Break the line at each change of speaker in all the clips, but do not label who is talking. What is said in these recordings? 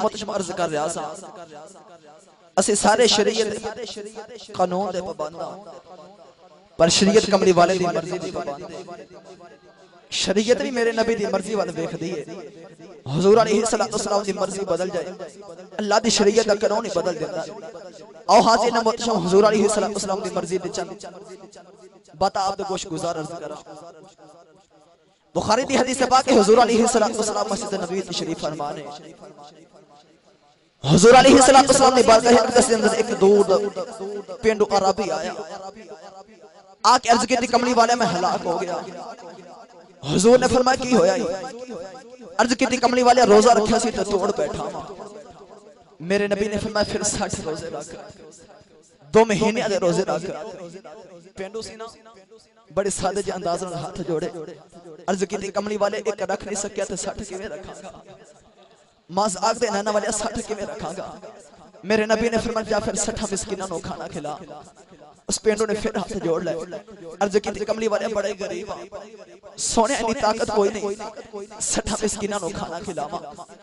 محتشم عرض کر رہا سا اسے سارے شریعت قانون دے پابنداں پر شریعت کملی والے دی مرضی دی پابند شریعت بھی میرے نبی دی مرضی وال ویکھ دی ہے حضور علیہ السلام دی مرضی بدل جائے اللہ دی شریعت دا قانون ہی بدل دیتا او حاضر نے محتشم حضور علیہ السلام دی مرضی دے چند بات آپ دے گوش گزار عرض کرا بخاری دی حدیث پاک کہ حضور علیہ السلام مسجد نبوی تشریف فرمانے حضور علیہ السلام نے بارگاہ اقدس کے اندر ایک دور پینڈو عربی آیا آکے عرض کی تھی کملی والے میں ہلاک ہو گیا حضور نے فرمایا کی ہویا عرض کی تھی کملی والے روزہ رکھا سی تو توڑ بیٹھا میرے نبی نے فرمایا پھر 60 روزے رکھ 2 مہینے دے روزے رکھ پینڈو سی نا بڑے سادے جے انداز میں ہاتھ جوڑے عرض کی تھی کملی والے ایک رکھ نہیں سکیا تو 60 کیویں رکھاں گا ماز آگ دے نانا والے 60 کیویں رکھاں گا میرے نبی نے فرمایا جا پھر 60 مسکیناں نو کھانا کھلا اس پینڈو نے پھر ہاتھ جوڑ لے عرض کی تھی کملی والے بڑے غریب سونے انی طاقت کوئی نہیں 60 مسکیناں نو کھانا کھلاواں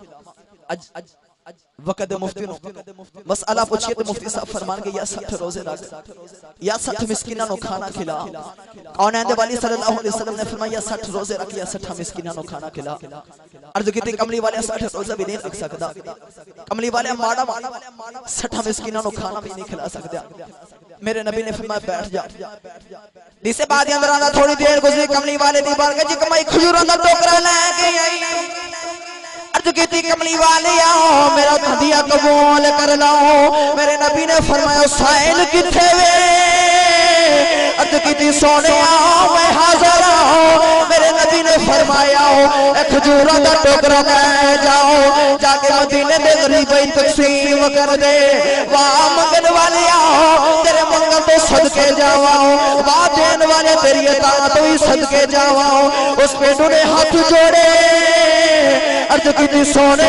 وقت مفتی نو مسئلہ پوچھئے تو مفتی صاحب فرمان گے یا 60 روزے رکھ یا 60 مسکیناں نو کھانا کھلا کونین دے والی صلی اللہ علیہ وسلم نے فرمایا یا 60 روزے رکھ یا 60 مسکیناں نو کھانا کھلا عرض کی تھی کملی والے 60 روزے بھی نہیں رکھ سکتا کملی والے ماڑا 60 مسکیناں نو کھانا بھی نہیں کھلا سکتا میرے نبی نے فرمایا بیٹھ جا جسے بعد اندر آنا تھوڑی دیر گزری کملی والے دی بارگاہ جی کمائی کھجوراں دا ٹوکرا لے کے آئی عرض کی تھی کملی والے آؤ میرا ہدیہ قبول کر لاؤ میرے نبی نے فرمایا سائل کتھے وے عرض کی تھی سونے آؤ میں حاضر آؤ میرے نبی نے فرمایا ایک کھجوراں دا ٹوکرا لے جاؤ جا کے مدینے دے غریباں تقسیم کر دے واہ منگن والے آؤ تیرے منگن تو صدقے جاواں واہ دین والے تیری اطاعت ہوئی صدقے جاواں اس پینڈو نے ہاتھ جوڑے عرض کی تھی سونے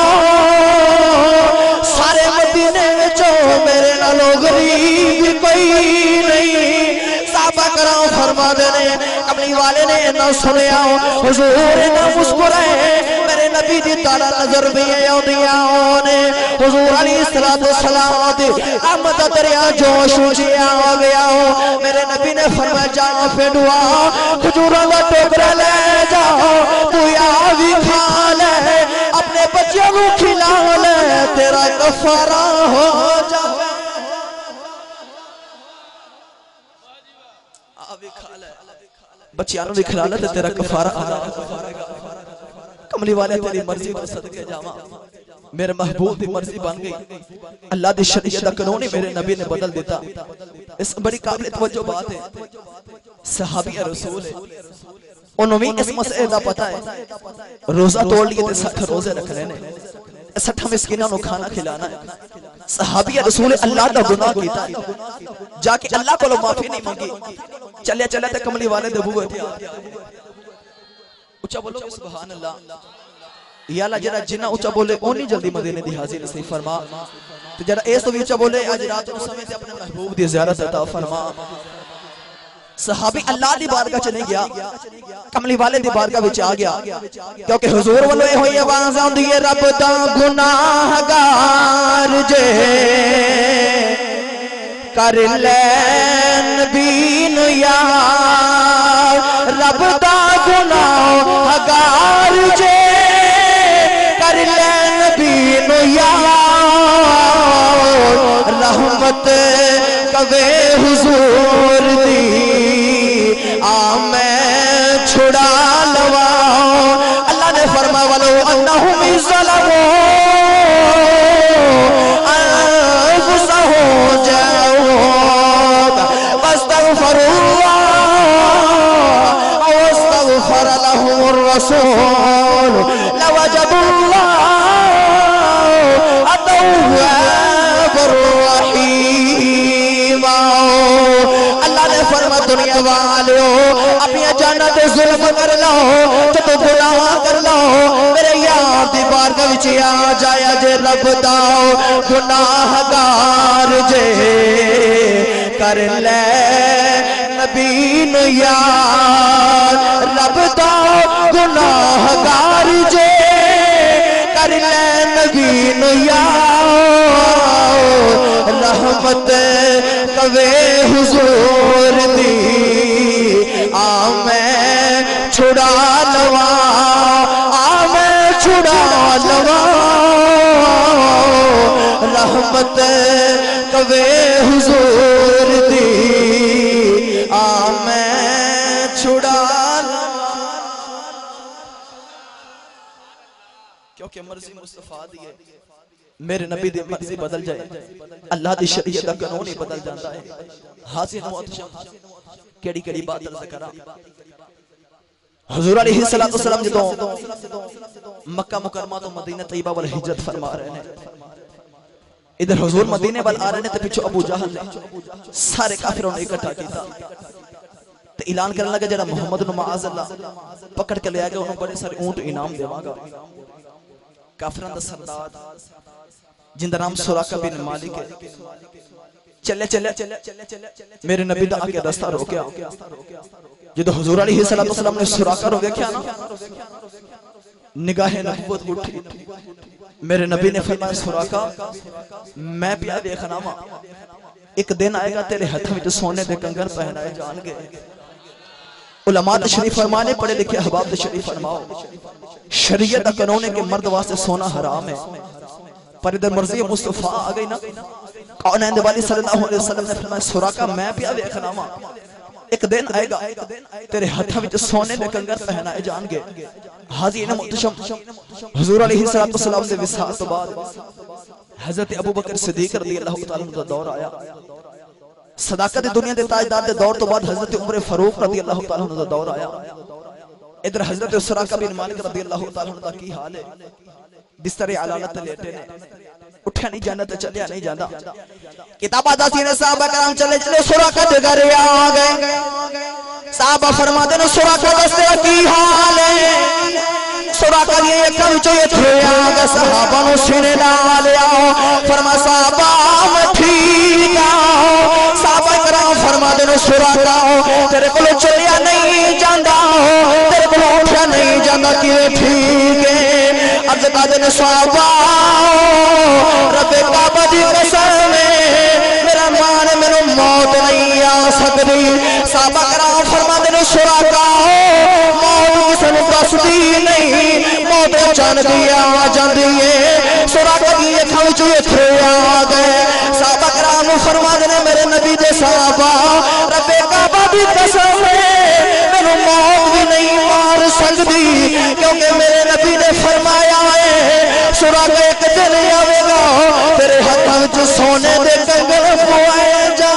سارے مدینے وچوں میرے نالو غریب کوئی نہیں صحابہ کرام فرما دینے کملی والے نے نہ سنیا حضور نہ مسکرائے میرے نبی دی تارا نظر بھی آؤں نے حضور علیہ السلام دی رحمت دریا جوش اچھیا ہو گیا میرے نبی نے فرمایا جا پینڈوا کھجوراں دا ٹوکرا لے جاؤ تو یا بھی کھا لے اپنے بچوں کو کھلا لے تیرا کفارہ ہو جاؤ بچیانوں بھی کھلا لے تیرا کفارہ ادا کملی والے تیری مرضی تو صدقے جاواں میرے محبوب دی مرضی بن گئی اللہ دی شریعت دا قانون میرے نبی نے بدل دیتا اس بڑی قابل توجہ بات ہے صحابی رسول ہے انہوں بھی اس مسئلے دا پتہ ہے روزہ توڑ لیے تے 60 روزے رکھ لینے 60 مسکیناں نو کھانا کھلانا ہے صحابی رسول اللہ دا گناہ کیتا ہے جا کے اللہ کو معافی نہیں مانگی چلے چلے تے کملی والے دے بوئے تھے اچھا بولو سبحان اللہ یا اللہ جرہ جنہ اچھا بولے اونی جلدی مدینے دی حاضر نصیب فرما تو جرہ ایس تو بھی اچھا بولے آج رات و سمیت اپنے محبوب دی زیارت عطا فرما صحابی اللہ دی بارگاہ چلے گیا کملی والے دی بارگاہ بچ آ گیا کیونکہ حضور والوے ہوئی آوازاں دیئے رب دا گناہگار جے کر لین بین یار رب دا گناہگار جے کر لین بین یار رحمت کوے حضور دی میں چھڑا لوا اللہ نے فرمایا ولو انہم ظلموا انفسهم جاءوك واستغفروا الله واستغفر لهم الرسول لوجدوا الله التواب الرحیم اللہ نے فرمایا دنیا والیو اپنی جانت ظلم کر لو تو گناہ کر لو میرے یار دی بارگاہ وچ آ جایا جے رب دا گناہگار جے کر لے نبی نو یار رب دا گناہگار جے کر لے نبی نو رحمت کوے حضور دی میں چھڑا لوا میں چھڑا لوا رحمت کوے حضور دی میں چھڑا لوا کیونکہ مرضی مصطفیٰ دی ہے میرے نبی دی مرضی بدل جائے اللہ دی شریعت دا قانون ہی بدل جاتا ہے حاضر محتشم کیڑی کیڑی بات ذکر حضور علیہ السلام جدوں مکہ مکرمہ تو مدینہ طیبہ وال ہجرت فرما رہے ہیں ادھر حضور مدینے وال آ رہے ہیں تے پیچھے ابو جہل نے سارے کافروں نے اکٹھا کیتا تے اعلان کرنے لگا جڑا محمد بن معاذ اللہ پکڑ کے لے آئے گا انہوں بڑے سارے اونٹ انعام دیواں گا کافران دا سردار جن دا نام سراقہ بن مالک ہے چلے میرے نبی دا آگے رستہ روکیا جدو حضور علیہ السلام نے سراقہ رو دیکھیا نا نگاہ نبوت اٹھی میرے نبی نے فرمایا سراقہ میں پیا دیکھنا ماں ایک دن آئے گا تیرے ہتھ میں جو سونے دے کنگن پہنائے جان گے علماء تشریف فرمانے پڑھے لکھے احباب تشریف فرماؤ شریعت دا قانون ہے کہ مرد واسطے سونا حرام ہے پر ادھر مرضی مصطفیٰ آ گئی نا کونین دے والی صلی اللہ علیہ وسلم نے فرمایا سراقہ میں پیا دیکھنا ماں ایک دن آئے گا تیرے ہتھا وچ سونے دے کنگن پہنائے جان گے حاضرین محتشم حضور علیہ السلام سے وصال تو بعد حضرت ابوبکر صدیق رضی اللہ تعالیٰ عنہ دا دور آیا صداقت دنیا دے تاجدار دے دور تو بعد حضرت عمر فاروق رضی اللہ تعالیٰ عنہ دا دور آیا ادھر حضرت سراقہ بن مالک رضی اللہ تعالیٰ عنہ دا کی حال ہے بستر علالت لیٹے نے اٹھا نہیں جانا تو چلیا نہیں جانا کتابہ داسی نے صحابہ کرام چلے سراقہ دے گھر آ گئے صحابہ فرما دے سراقہ دستے کی حال ہے سراقہ یہ کم چوئے تھے آگا صحابہ نو سینے ڈال آؤ فرما صحابہ میں ٹھیک آؤ صحابہ کرام فرما دے سراقہ تیرے کو چلیا نہیں جانا تیرے کو اٹھا نہیں جانا کہ ٹھیک ہے عرض کا دن صحابہ رب کعبہ دی قسم میرا مان میرا موت نہیں آ سکتی صحابہ کرام فرما دے سراقہ موت کسی نے دس دی نہیں موت جان دیا جاندی ہے سراقہ کی یہ کھاوی چوئے تھے آ گئے صحابہ کرام فرما دے میرے نبی دے صحابہ رب کعبہ دی قسم میرا موت بھی نہیں مار سکتی کیونکہ میرے نبی نے فرمایا ہے سراقہ ایک دن آوے گا تیرے ہاتھاں وچ سونے دے کنگن پوائے جا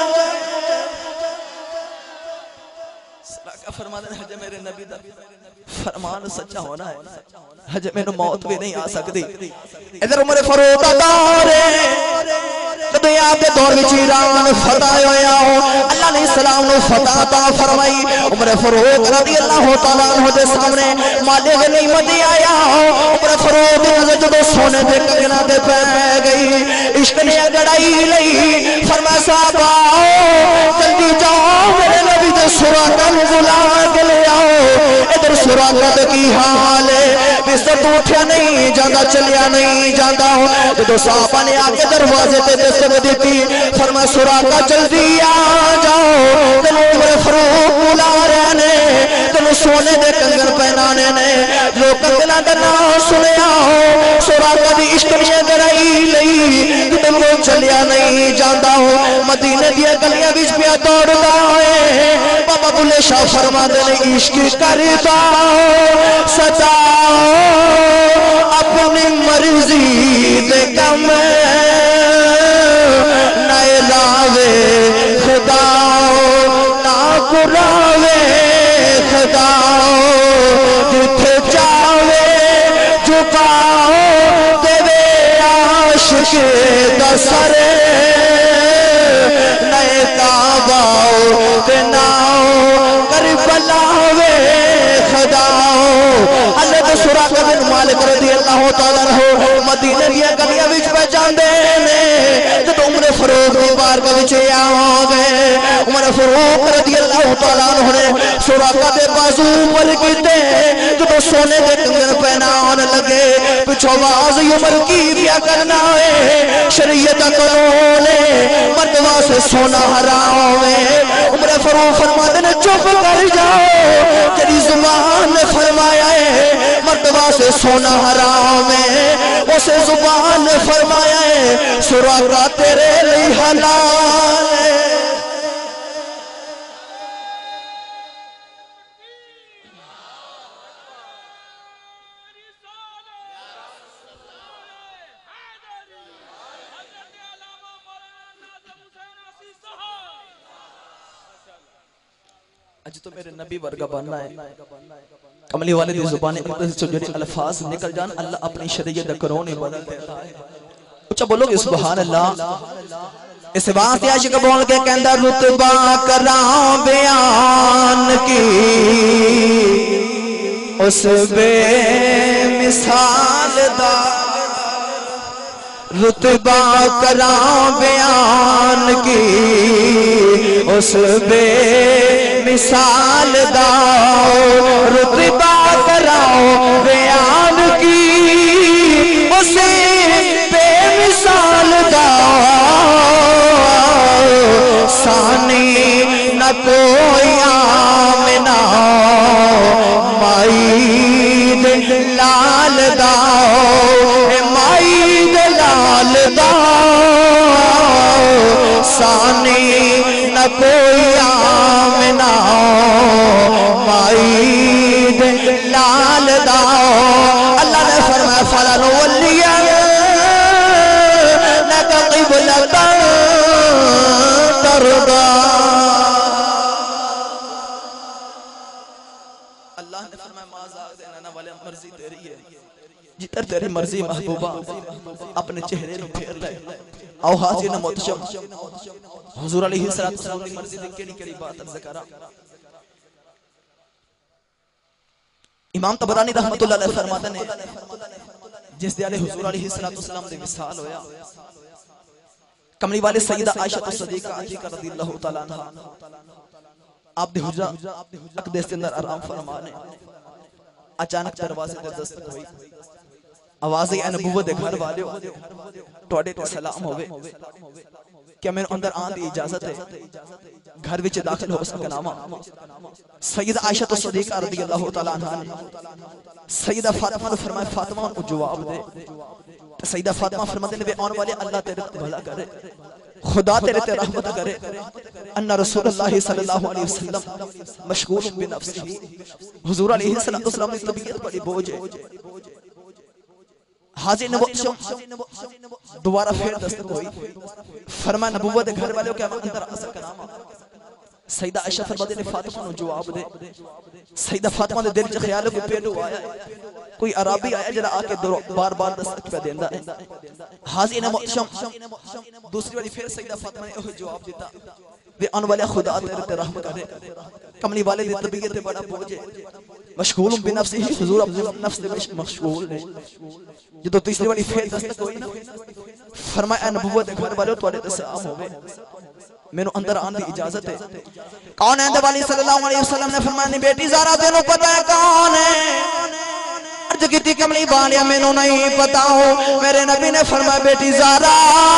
سراقہ فرما دے حج میرے نبی دا فرمان سچا ہونا ہے حج میں موت بھی نہیں آ سکتی ادھر عمر فاروق دا دور ہے دنیا کے دور میں ایران فتح ہویا ہو اللہ نے اسلام نے فتح عطا فرمائی عمر فاروق رضی اللہ تعالیٰ عنہ دے سامنے مالے غنیمت آیا عمر فاروق جدو سونے دے کنگنا دے پہ گئی عشق نے گڑائی لئی فرمایا صحابہ جلدی جاؤ میرے نبی دے سراقہ نو بلا کے لے آؤ ادھر سراقہ دے کی حال ہے بستر تو اٹھیا نہیں جانا چلیا نہیں جانا جدو صحابہ نے آگے دروازے تے دستک دیتی فرمایا سراقہ جلدی آ جاؤ تینوں عمر فاروق بلا رہے نے تینوں سونے دے کنگن پہنانے نے جو کنگنا دا نام سنیا ہو سراقہ دی عشق نے گرائی لئی تینوں چلیا نہیں جانا ہو مدینے دیا گلیاں بیچ پیا دوڑدا ہے بابا بلے شاہ فرما دے عشق کرتا ستا اپنی مرضی دے کم نئے لاوے خدا نہ قراوے خدا جتھے جاوے جھکاؤ دے عاشق دا سر نئے کعبہ تے ناؤ کربلا وے خدا حضرت سراقہ بن مالک رضی اللہ تعالیٰ عنہ مدینے دیا گلیاں وچ پہ جاندے نے جدوں عمر فاروق دی بارگاہ وچ آ گئے عمر فاروق رضی اللہ تعالیٰ عنہ نے سراقہ دے بازو مل کیتے جو سونے دے کنگن پہنان لگے پچھو واضی عمر کی بیا کرنا ہے شریعت قانون مردوا سے سونا حرام ہے عمر فاروق فرماتے نے چپ کر جاؤ تیری زبان نے فرمایا ہے مردوا سے سونا حرام ہے اسے زبان نے فرمایا ہے سراقہ تیرے لئے حلال ہے اج تو میرے نبی ورگا بننا ہے کملی والے دی زبان اقدس جو جڑے الفاظ نکل جان اللہ اپنی شریعت دا قانون بدل دیتا ہے اچھا بولو گے سبحان اللہ اس واسطے عاشق بول کے کہندا رتبہ کراں بیان کی اس بے مثال دا رتبہ کراں بیان کی اس بے مثال دا رتبہ کراں بیان کی اس بے مثال دا ثانی نہ کوئی آمنا مائی دلال دا مائی دلال دا ثانی نہ کوئی آمنا مائی دلال دا اللہ نے فرمایا فَلَنُوَلِّيَنَّكَ قِبْلَةً تَرْضَىٰ اللہ نے فرمایا مازاغ دینا والے مرضی تیری ہے جتر تیری مرضی محبوبہ اپنے چہرے نو پھیر لے آو حاضر محتشم حضور علیہ السلام کی مرضی دیکھ کے کری بات عرض کرا امام طبرانی رحمت اللہ علیہ فرماتا نے جس دیالے حضور علیہ السلام دے مثال ہویا کملی والے سیدہ عائشہ صدیقہ عتیقہ رضی اللہ تعالیٰ عنہ آپ دے حجرہ اقدس کے اندر آرام فرمانے اچانک دروازے پر دستک ہوئی آواز اے نبوت دے گھر والے توڑے تے سلام ہوئے کیا میں اندر آن دی اجازت ہے گھر وچ داخل ہو سکناما سیدہ عائشہ صدیقہ رضی اللہ تعالیٰ عنہ نے سیدہ فاطمہ نے فرمایا فاطمہ کو جواب دے سیدہ فاطمہ فرماتے نے آن والے اللہ تیرے بھلا کرے خدا تیرے تے رحمت کرے ان رسول اللہ صلی اللہ علیہ وسلم مشغول بنفسہ حضور علیہ السلام کی طبیعت بڑی بوجھ ہے حاضر نبوت دوبارہ پھر دستک ہوئی فرمایا نبوت گھر والے کیا میں اندر آ سکنا سیدہ عائشہ فرماتے نے فاطمہ نے جواب دے سیدہ فاطمہ نے دل چ خیال کو پیٹو آیا کوئی عربی آیا جڑا آ کے بار بار دستک پہ دیندا ہے حاضر نبوت دوسری باری پھر سیدہ فاطمہ نے وہی جواب دیتا وے ان والے خدا تیرے تے رحم کرے کملی والے دی طبیعت بڑا بوجھ ہے مشغول بنفسہ حضور اپنے نفس دے مشغول ہے جدو تیسری باری پھر دستک ہوئی نا فرمایا نبوت گھر والے تواڈے تے سلام ہوے میرے اندر آن دی اجازت ہے کون ہے والی صلی اللہ علیہ وسلم نے فرمایا بیٹی زارا تینوں پتہ ہے کون ہے عرض کی کملی بالیا میں نہیں پتا ہوں میرے نبی نے فرمایا بیٹی زارا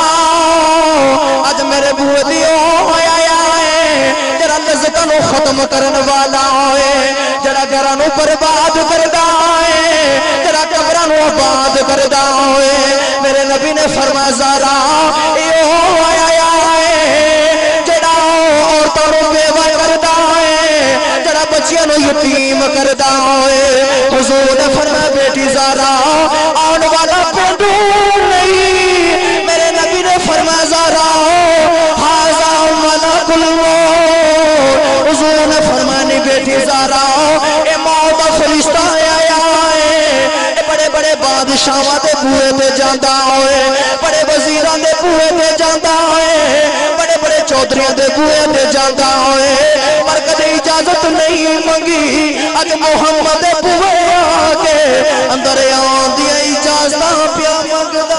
آج میرے بوئے دیو ہویا ہے جرا لذتنو ختم کرن والا ہوئے جرا گرانو برباد کردہ ہے جرا قبرانو آباد کردہ ہوئے میرے نبی نے فرمایا زارا یہ ہویا ہے جرا عورتوں بیوہ کردہ ہے جرا بچیاں نو یتیم کردہ ہوئے حضور نے فرمایا بیٹی زارا آن والا پندو نہیں میرے نبی نے فرمایا زارا حاضا ملک الموت حضور نے فرمایا بیٹی زارا اے موت فرشتہ آیا ہے بڑے بڑے بادشاہاں دے بوئے تے جاندہ ہوئے بڑے وزیران دے بوئے تے جاندہ ہوئے بڑے بڑے چودھریاں دے بوئے تے جاندہ ہوئے پر کدے اجازت نہیں منگی اج محمد بوئے آگے اندر آن دیا اجازتاں پیا منگدا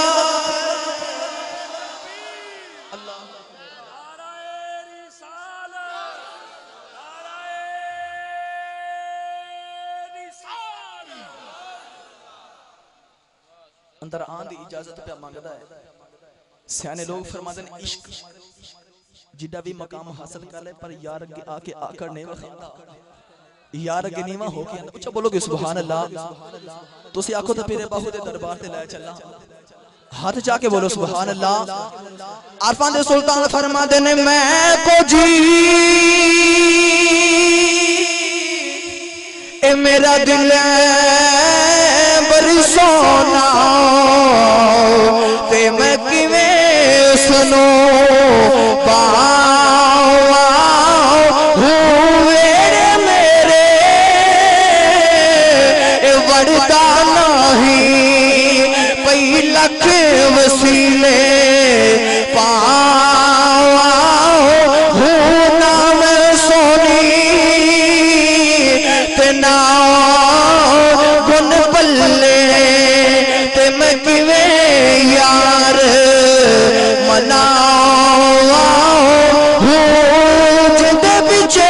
اندر آن دی اجازت پہ مانگدا ہے سیانے لوگ فرماتے ہیں عشق جڑا بھی مقام حاصل کر لے پر یار اگے آ کے آکڑ نہیں وکھاندا یار اگے نیواں ہو کے اچھا بولو گے سبحان اللہ تسی آکھو تے پیرے باہو دے دربار تے لے چلنا ہاتھ جا کے بولو سبحان اللہ عارفان دے سلطان فرماتے ہیں میں کو جی اے میرا دل بڑی سونا تے میں کیویں سنو ہوئے میرے وڑتا نہیں پئی لکھ وسیلے نام سونی تے گن بلے تے میں کیویں یار مناواں جد بچے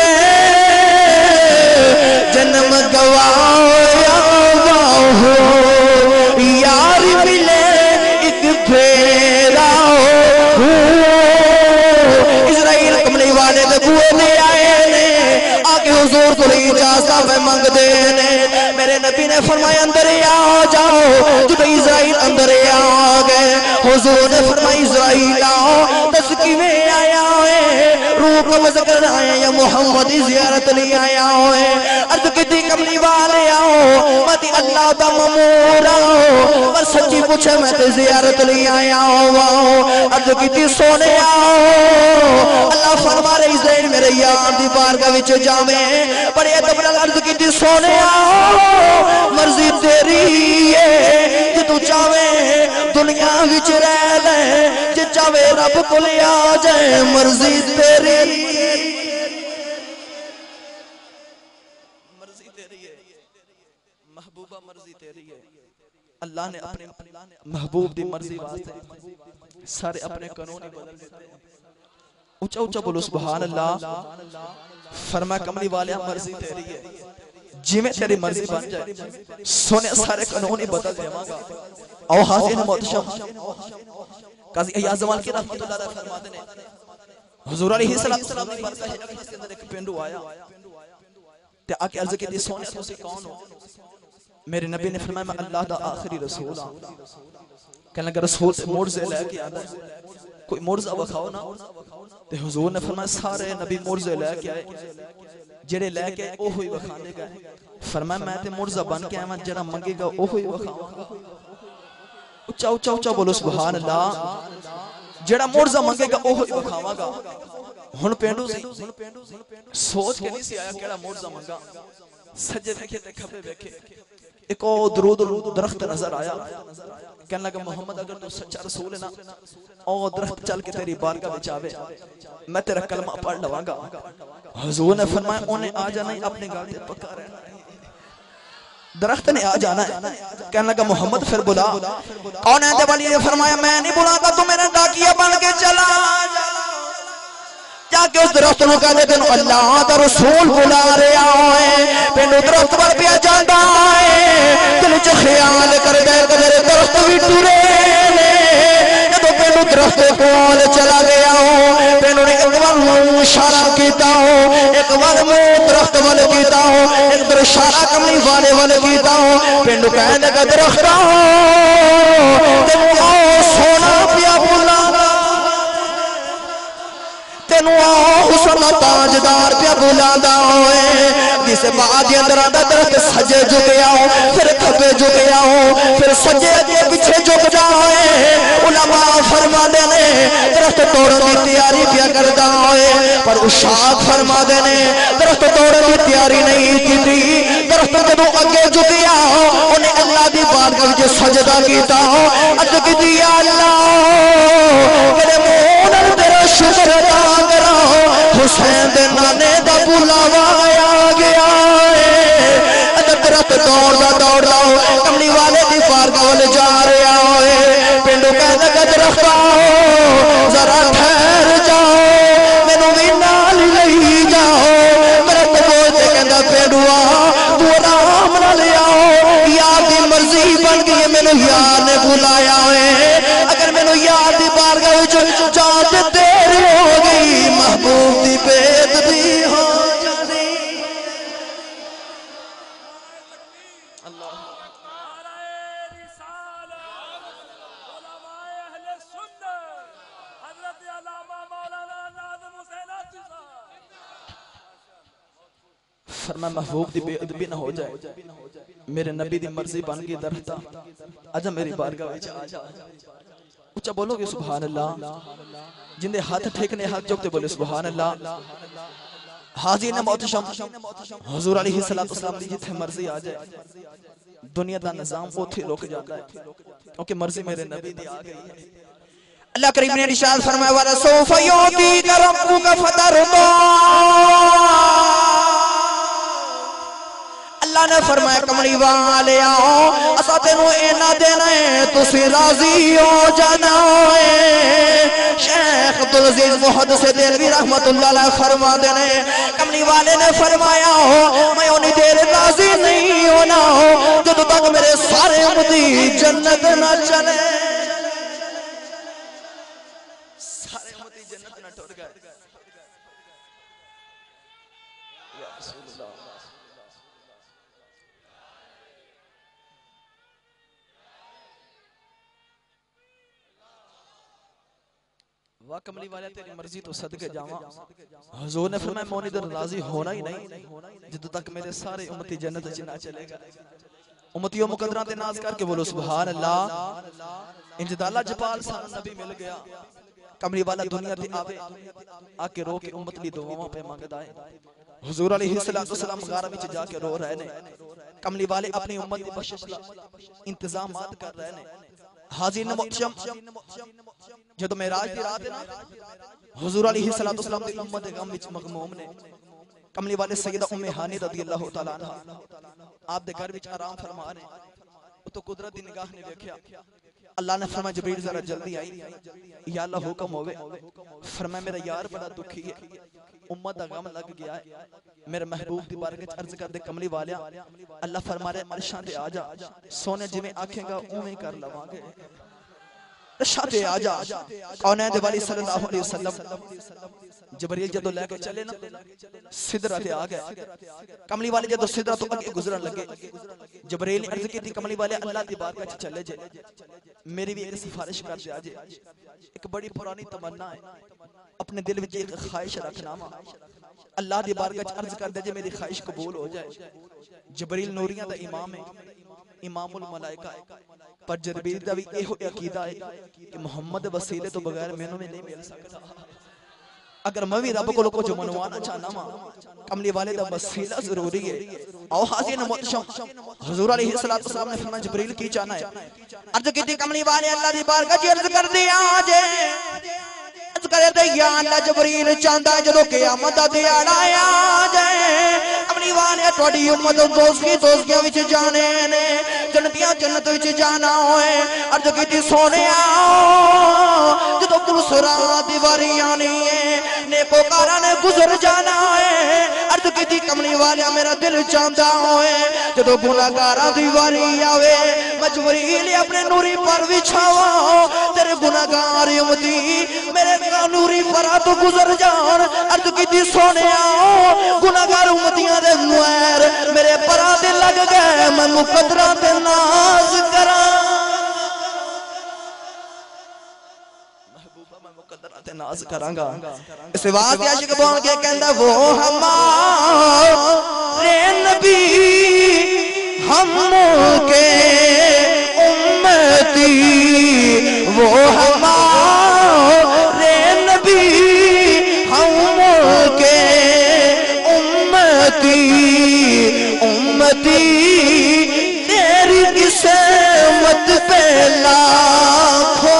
جنم گوایا ہو یار ملے ایک پھیرا ہو اسرائیل کملی والے دے بوئے میں آئے نے آگے حضور کو لئی اجازت میں مانگ دے نے میرے نبی نے فرمایا اندر آ جاؤ جب اسرائیل اندر آ گئے حضور نے فرمایا اسرائیل آؤ تسکی میں آیا ہوئے روح قبض کر آئے یا محمد زیارت لی آیا ہوئے عرض کتی کملی والے آؤ ماتی اللہ دا ممور آؤ پر سچی پوچھے میں تے زیارت لی آیا ہوا عرض کتی سونے آؤ اللہ فرما رہے اسرائیل میرے یار دی بارگاہ وچ جاویں پر یہ دبرال عرض کتی سونے آؤ مرضی تیری ہے کہ تو چاہویں دنیا وچ رہ لے جے چاہویں رب کو لے آ جائے مرضی تیری مرضی تیری ہے محبوبہ مرضی تیری ہے اللہ نے اپنے محبوب دی مرضی واسطے سارے اپنے قانون بدل دیتے اونچا اونچا بولو سبحان اللہ فرما کملی والے مرضی تیری ہے جی میں تیری مرضی بن جائے سونے سارے قانون بدل دیواں گا او حاضر محتشم قاضی ایاز زمان کی رحمت اللہ علیہ فرماتے ہیں حضور علیہ السلام نے برکہ ہے اس کے اندر ایک پینڈو آیا تے آکے عرض کی دی سونے تسی کون ہو میرے نبی نے فرمایا میں اللہ دا آخری رسول ہوں کہنے لگا رسول سے مرزے لے کے آدھا کوئی مرزہ وکھاؤ نا تے حضور نے فرمایا سارے نبی مرزے لے کے آئے جڑے لے کے آئے اوہی وکھانے گئے فرمایا میں تے مرزہ بن کے آئے جڑا منگے گا اوہی وکھاؤں اچھا اچھا اچھا بولو سبحان اللہ جڑا مرزہ منگے گا اوہی وکھاواں گا ہن پینڈو سی سوچ کے نہیں سی آیا کیڑا مرزہ منگا سجے دیکھے تے کھبے بیٹھے ایک او درود درخت نظر آیا کہنے لگا محمد اگر تو سچا رسول ہے نا او درخت چل کے تیری بارگاہ وچ آوے میں تیرا کلمہ پڑھ لواں گا حضور نے فرمایا انہیں آ جانا ہی اپنے گل تے پکا رہنا درخت نے آ جانا ہے کہنے لگا محمد پھر بلا کون ہے والی نے فرمایا میں نہیں بلا گا تو میرا ڈاکیا بن کے چلا جا کے اس درخت نو کہہ دے تینوں اللہ دا رسول بلا رہا ہے پینڈو درخت پر پیا جاندا ہے دل چ خیال کر دے میرے درخت بھی ٹرے جدوں پینڈو درخت کول چلا گیا پینڈو نے ایک بار اشارہ کیتا ایک بار درخت ول کیتا ایک بار اشارہ کملی والے ول کیتا پینڈو کہنے لگا درخت تینوں سونا پیا بلا حسن تاجدار پیا بلادا ہوئے جسے بعد اندر آدھا درخت سجے جھکیا ہو پھر کھبے جھکیا ہو پھر سجے اگے پیچھے جھک جائے علماء فرما دینے درخت توڑن کی تیاری پیا کردا ہوئے پر اشاق فرما دینے درخت توڑن کی تیاری نہیں کی تھی درخت جدو اگے جھکیا ہو انہیں اللہ دی بارگاہ وچ سجدہ کیتا ہو اج کی یا اللہ میرے مون تیرا شکر ادا کرا حسین دے نانے دا بلاوا آیا گیا اگر درخت دوڑدا کملی والے دی بارگاہ ول جا رہا ہوئے پنڈو کہندا کہ درخت ذرا ٹھہر جاؤ مینوں وی نال لئی جاؤ درخت بول کے کہندا پنڈوا تو آرام نال آؤ یار دی مرضی بن گئی مینوں یار نے بلایا ہے اگر میں یاد دی بارگاہ وچ جان تیری ہو گئی محبوب دی بےعزتی ہو جانی اللہ فرمایا محبوب دی بے ادبی نہ ہو جائے میرے نبی دی مرضی بن گئی درتا آجا میری بارگاہ وچ آجا اچھا بولو گے سبحان اللہ جن دے ہاتھ ٹھیکنے ہاتھ جوکتے بولے سبحان اللہ حاضرین محتشم حضور علیہ السلام دی جتھے مرضی آ جائے دنیا دا نظام اوتھے روک جاتا ہے کیونکہ مرضی میرے نبی دی آ گئی ہے اللہ کریم نے ارشاد فرمایا وَلَسَوْفَ يُعْطِيكَ رَبُّكَ فَتَرْضَىٰ اللہ نے فرمایا کملی والے آؤ اسا تینوں اینا دینا ہے تسی راضی ہو جانا ہے شیخ عبدالعزیز محدث دہلوی رحمت اللہ علیہ فرما دینے کملی والے نے فرمایا ہو میں انہی دیر راضی نہیں ہونا ہو جب تک میرے سارے امتی جنت نہ چلے سارے امتی جنت نہ ٹوٹ گئے یا رسول اللہ واہ کملی والے تیری مرضی تو صدقے جاواں حضور نے فرمایا میں ادھر راضی ہونا ہی نہیں جد تک میرے سارے امتی جنت وچ نہ چلے گا امتیوں مقدران تے ناز کر کے بولو سبحان اللہ انجداللہ جپال سان نبی مل گیا کملی والا دنیا تے آوے آ کے رو کے امت لی دعاواں پہ مانگدا ہے حضور علیہ السلام غار وچ جا کے رو رہے نے کملی والے اپنی امت دی بخشش لا انتظامات کر رہے نے حاضرین محتشم جدو معراج دی رات ہے نا حضور علیہ السلام دی امت غم وچ مغموم نے کملی والے سیدہ ام ہانی رضی اللہ تعالیٰ عنہ آپ دے گھر وچ آرام فرما رہے تو قدرت دی نگاہ نے دیکھیا اللہ نے فرمایا جبریل ذرا جلدی آئی یا اللہ حکم ہوئے فرمایا میرا یار بڑا دکھی ہے امت دا غم لگ گیا ہے میرے محبوب دی بارگاہ عرض کر دے کملی والیا اللہ فرما رہے عرشاں تے آجا سونے جویں آکھیں گا اوویں کر لواں گے عرشاں تے آجا کونین دے والی صلی اللہ علیہ وسلم جبریل جدو لے کے چلے نا سدرہ تے آ گئے کملی والے جدو سدرہ تو اگے گزرن لگے جبریل نے عرض کی تھی کملی والے اللہ دی بارگاہ چلے جائے میری بھی ایک سفارش کر دے آجے ایک بڑی پرانی تمنا ہے اپنے دل وچ ایک خواہش رکھنا اللہ دی بارگاہ عرض کر دے جے میری خواہش قبول ہو جائے جبریل نوریاں دا امام ہے امام الملائکہ ہے پر جبریل دا بھی ایہو عقیدہ ہے کہ محمد وسیلے تو بغیر مینوں میں نہیں مل سکتا اگر میں بھی رب کو لوگوں جو منوانا چاہنا ماں کملی والے دا وسیلہ ضروری ہے او حاضرین محتشم حضور علیہ السلام نے فرمایا جبریل کی چاہنا ہے عرض کی تھی کملی والے اللہ دی بارگاہ عرض کر دیا آجے عرض کرے دے یا اللہ جبریل چاہتا ہے جدو قیامت دا دیاڑا آ جائے کملی والے توڑی امت دوستیاں وچ جانے نے جنتیاں جنت وچ جانا ہوئے عرض کی تھی سونے آؤ جدو پرسرا دیواری آنی ہے نیکو کارا نے گزر جانا ہے عرض کی تھی کملی والیا میرا دل چاہتا ہوئے جدو گناہ کارا دیواری آوے مجبوری اپنے نوری پر بچھاوا تیرے گناہ کاری امتی میرے نوری پر تو گزر جان عرض کی تھی سونے آؤ گناہ کار امتیاں دے نویر میرے پرا دے لگ گئے میں مقدرہ دے ناز کران ناز کرانگا اس واقعی عشق بون کے کہندہ وہ ہمارے نبی ہم کے امتی وہ ہمارے نبی ہم کے امتی تیری قسمت پہ لاکھوں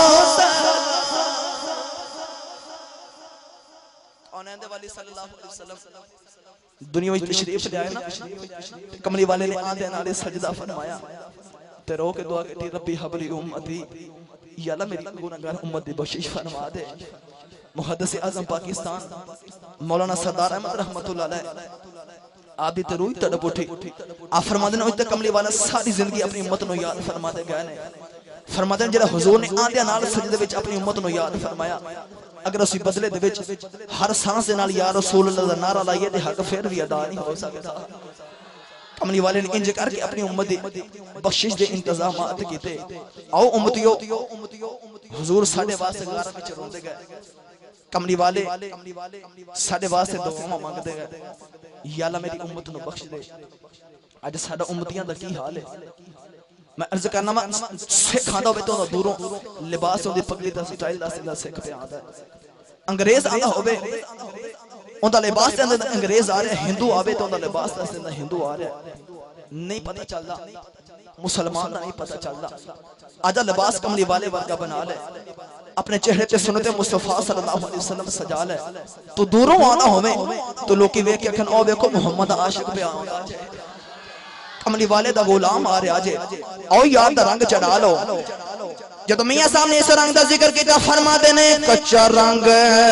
دنیا میں تشریف لے آئے نا کملی والے نے آدھے نالے سجدہ فرمایا تے رو کے دعا کہتی ربی حبلی امتی یا اللہ میری گناہگار امت دی بخشش فرما دے محدث اعظم پاکستان مولانا سردار احمد رحمت اللہ علیہ آپ دی تے روئی تڑپ اٹھی آپ فرما دینا ہوئی تے کملی والا ساری زندگی اپنی امت نو یاد فرما دے گئے فرماتے ہیں جڑا حضور نے آندے نال سجدے وچ اپنی امت نو یاد فرمایا اگر اسی بدلے دے وچ ہر سانس دے نال یا رسول اللہ دا نعرہ لائیے تے حق پھر بھی ادا نہیں ہو سکتا کملی والے نے انج کر کے اپنی امت دی بخشش دے انتظامات کیتے آؤ امتیو حضور ساڈے واسطے غار وچ روندے گئے کملی والے ساڈے واسطے دعاواں مانگدے گئے یا اللہ میری امت نو بخش دے اج ساڈا امتیاں دا کی حال ہے میں عرض کرنا وا سکھاندا ہوے تو دوروں لباس دی پگڑی دا سٹائل دا سکھ پہ آندا ہے انگریز آندا ہوے اوندا لباس دے اندر انگریز آ رہا ہے ہندو آوے تو اوندا لباس دے اندر ہندو آ رہا ہے نہیں پتہ چلدا مسلمان دا نہیں پتہ چلدا آجا لباس کملی والے ورگا بنا لے اپنے چہرے تے سنت مصطفیٰ صلی اللہ علیہ وسلم سجا لے تو دوروں آنا ہوے تو لوکی ویکھ کے اکھن او ویکھو محمد عاشق پہ آندا ہے کملی والے دا غلام آ رہا جے او یار دا رنگ چڑھا لو جدو میاں سامنے اس رنگ دا ذکر کیتا فرما دینے کچا رنگ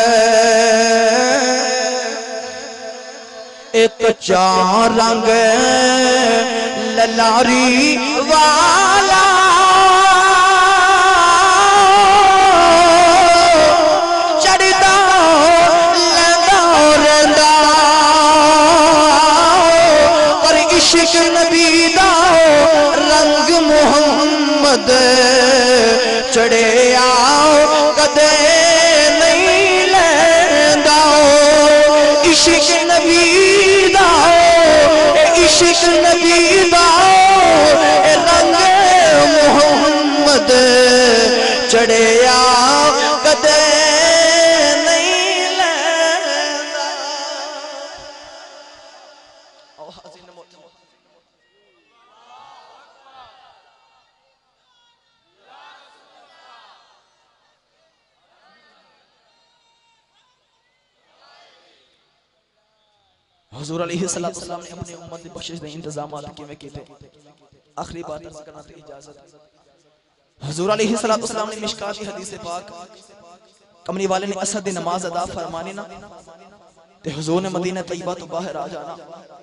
ایک کچا رنگ للاری والا چڑھدا لگا رہندا پر عشق نبی دا رنگ محمد چڑھے آؤ کدے نہیں لیندا عشق نبی دا عشق نبی دا رنگ محمد چڑھے آؤ کدے نہیں لیندا او حسین حضور علیہ السلام نے اپنی امت کی بخشش دے انتظامات کیویں کیتے آخری بات عرض کرنا تے اجازت حضور علیہ السلام نے مشکات کی حدیث پاک کملی والے نے عصر دی نماز ادا فرمانی نا تے حضور نے مدینہ طیبہ تو باہر آ جانا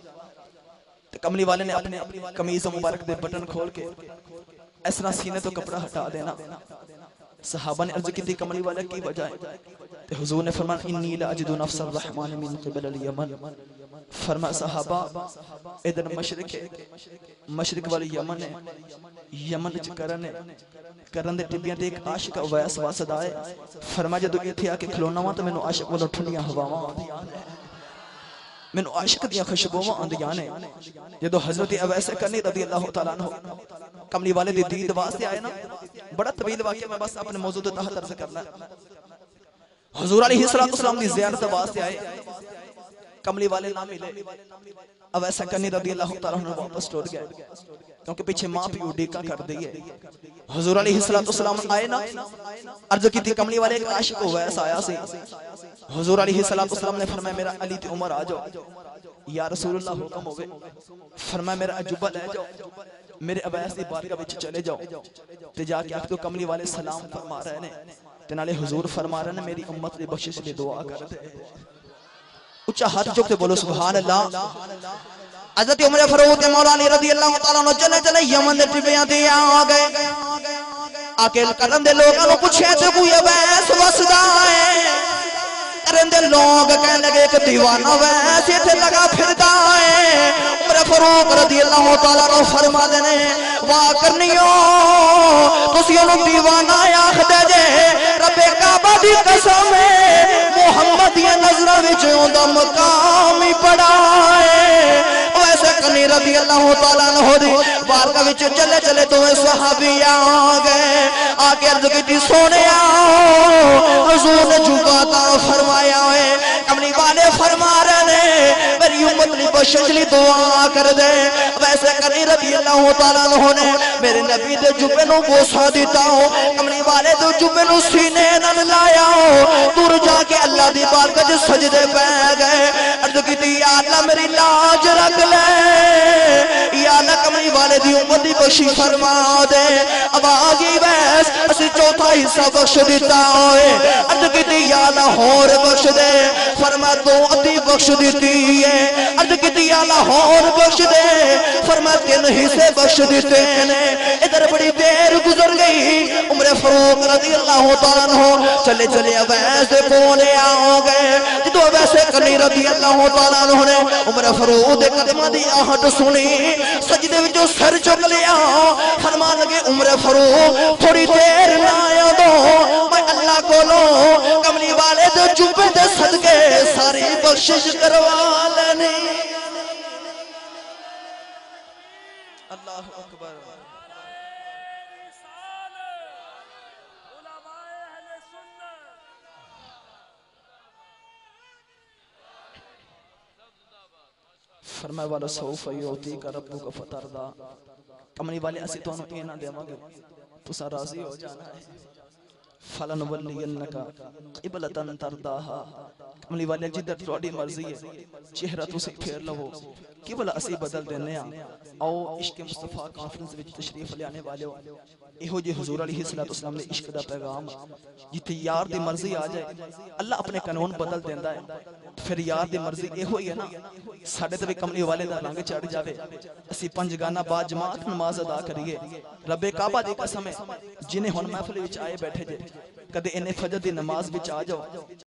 تے کملی والے نے اپنے قمیض مبارک دے بٹن کھول کے اس طرح سینے تو کپڑا ہٹا دینا صحابہ نے عرض کی تھی کملی والے کی وجہ ہے تے حضور نے فرمایا انی لاجد نفس الرحمن من قبل الیمن فرما صحابہ ادھر مشرق ہے مشرق والی یمن ہے یمن چ کرن دے ٹبیاں تے ایک عاشق اویس واسد آئے فرما جدو ایتھے آ کے کھلونا وا تے مینوں عاشق والوں ٹھنڈیاں ہواواں آندیاں نے مینوں عاشق دیاں خوشبوواں آندیاں نے جدو حضرت اویس کرنی رضی اللہ تعالی عنہ کملی والے دی دید واسطے آئے نا بڑا طویل واقعہ میں بس اپنے موضوع تے تحت عرض کرنا حضور علیہ السلام دی زیارت واسطے آئے کملی والے نہ ملے اویس کرنی رضی اللہ تعالی عنہ واپس ٹر گئے کیونکہ پیچھے ماں پیو ڈیکا کر دی ہے حضور علیہ السلام آئے نا عرض کی تھی کملی والے ایک عاشق اویس آیا سی حضور علیہ السلام نے فرمایا میرا علی تے عمر آ جاؤ یا رسول اللہ حکم ہوئے فرمایا میرا عجوبہ لے جاؤ میرے اویس دی بارگاہ وچ چلے جاؤ تے جا کے آکھ تو کملی والے سلام فرما رہے نے تے نالے حضور فرما رہے نے میری امت دی بخشش دی دعا کر دے اچھا ہاتھ چکتے بولو سبحان اللہ حضرت عمر فاروق مولا رضی اللہ تعالیٰ عنہ چلے چلے یمن دے ٹبیاں تے آ گئے آکے کرن دے لوگاں نو پوچھے تے کوئی اویس وسدا ہے کرن دے لوگ کہنے لگے کہ دیوانہ اویس ایتھے لگا پھردا ہے عمر فاروق رضی اللہ تعالیٰ عنہ فرما دے نے واہ کرنیو تسی اونوں دیوانہ آکھ دے جے رب کعبہ دی قسم ہے محمد دی نظر وچ اوندا مقام ہی بڑا ہے ویسے کنی رضی اللہ تعالیٰ عنہ دی بارگاہ وچ چلے چلے دوویں صحابی آ گئے آ کے عرض کیتی سونیا حضور نے جھکا تا فرمایا ہے کملی والے فرما رہے نے میری امت لی بخشش لی دعا کر دے ویسے کنی رضی اللہ تعالیٰ عنہ نے میرے نبی دے جبے نو بوسا دیتا ہو کملی والے دے جبے نو سینے نال لایا ہو دور جا کے اللہ دی بارگاہ وچ سجدے پہ گئے عرض کیتی یا اللہ میری لاج رکھ لے یا اللہ کملی والے دی امت دی بخشش فرما دے آواز ہی ویس اسی چوتھا حصہ بخش دیتا ہوئے عرض کیتی یا اللہ ہور بخش دے فرما دو ادھی بخش دیتی ہے عرض کیتی یا لاہور بخش دے فرمایا 3 حصے بخش دیتے ہیں ادھر بڑی دیر گزر گئی عمر فاروق رضی اللہ تعالیٰ عنہ چلے چلے اویس دے کولے آ گئے جدو اویس کرنی رضی اللہ تعالیٰ عنہ نے عمر فاروق دے قدمہ دی آہٹ سنی سجدے وچوں سر چک لیا فرمان لگے عمر فاروق تھوڑی دیر نہ آیا دو میں اللہ کو لو کملی والے دے جبے دے صدقے ساری بخشش کروا لینی اللہ اکبر فرمائے والا سوف یعطی کا ربو کا فتردہ کملی والے اسی تو انہوں اینا دے مگے تو سا راضی ہو جانا ہے فَلَنُوَلِّيَنَّكَ قِبْلَةً تَرْضَاهَا کملی والے جدر توڑی مرضی ہے چہرہ تو سے پھیر لہو قبلہ اسی بدل دینے آؤ عشق مصطفیٰ کانفرنس وچ تشریف لے آنے والے ہو ایہو جے حضور علیہ السلام نے عشق دا پیغام جتے یار دی مرضی آ جائے اللہ اپنے قانون بدل دیندہ ہے پھر یار دی مرضی ایہو ہی ہے نا ساڑھے تبھی کملی والے دا رنگ چڑھ جاوے اسی 5 گانا با جماعت نماز ادا کریے رب کعبہ دی قسم ہے جنہیں ہن محفل وچ آئے بیٹھے جے کدے انہیں فجر دی نماز وچ آ جاؤ